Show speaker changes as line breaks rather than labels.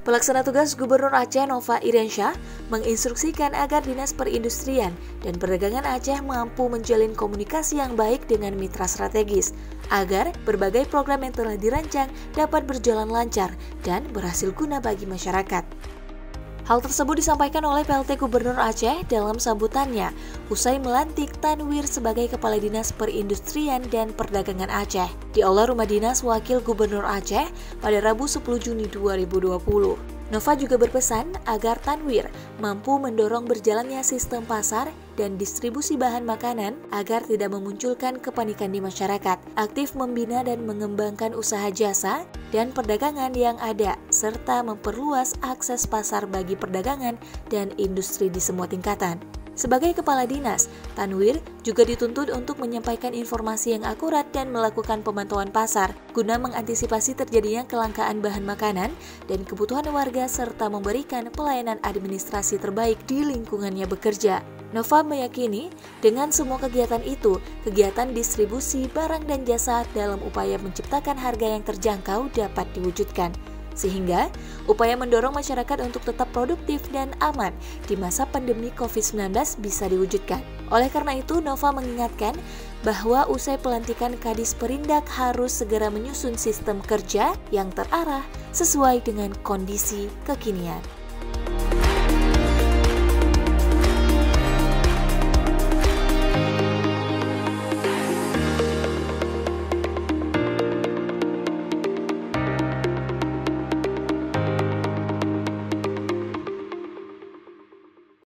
Pelaksana tugas Gubernur Aceh Nova Iriansyah menginstruksikan agar Dinas Perindustrian dan Perdagangan Aceh mampu menjalin komunikasi yang baik dengan mitra strategis agar berbagai program yang telah dirancang dapat berjalan lancar dan berhasil guna bagi masyarakat. Hal tersebut disampaikan oleh PLT Gubernur Aceh dalam sambutannya usai melantik Tanwir sebagai Kepala Dinas Perindustrian dan Perdagangan Aceh di Aula Rumah Dinas Wakil Gubernur Aceh pada Rabu 10 Juni 2020. Nova juga berpesan agar Tanwir mampu mendorong berjalannya sistem pasar dan distribusi bahan makanan agar tidak memunculkan kepanikan di masyarakat, aktif membina dan mengembangkan usaha jasa dan perdagangan yang ada, serta memperluas akses pasar bagi perdagangan dan industri di semua tingkatan. Sebagai kepala dinas, Tanwir juga dituntut untuk menyampaikan informasi yang akurat dan melakukan pemantauan pasar guna mengantisipasi terjadinya kelangkaan bahan makanan dan kebutuhan warga serta memberikan pelayanan administrasi terbaik di lingkungannya bekerja. Nova meyakini dengan semua kegiatan itu, kegiatan distribusi barang dan jasa dalam upaya menciptakan harga yang terjangkau dapat diwujudkan. Sehingga upaya mendorong masyarakat untuk tetap produktif dan aman di masa pandemi COVID-19 bisa diwujudkan. Oleh karena itu, Nova mengingatkan bahwa usai pelantikan Kadis Perindak harus segera menyusun sistem kerja yang terarah sesuai dengan kondisi kekinian.